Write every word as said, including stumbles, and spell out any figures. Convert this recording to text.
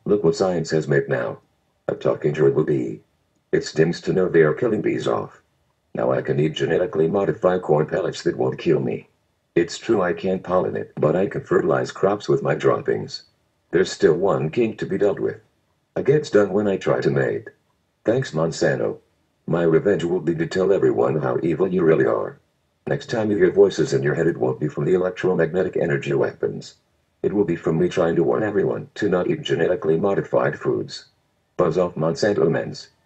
Look what science has made now. A talking gerbil bee. It stings to know they are killing bees off. Now I can eat genetically modified corn pellets that won't kill me. It's true I can't pollinate, but I can fertilize crops with my droppings. There's still one kink to be dealt with. I gets done when I try to mate. Thanks Monsanto. My revenge will be to tell everyone how evil you really are. Next time you hear voices in your head, it won't be from the electromagnetic energy weapons. It will be from me trying to warn everyone to not eat genetically modified foods. Buzz off Monsanto mens.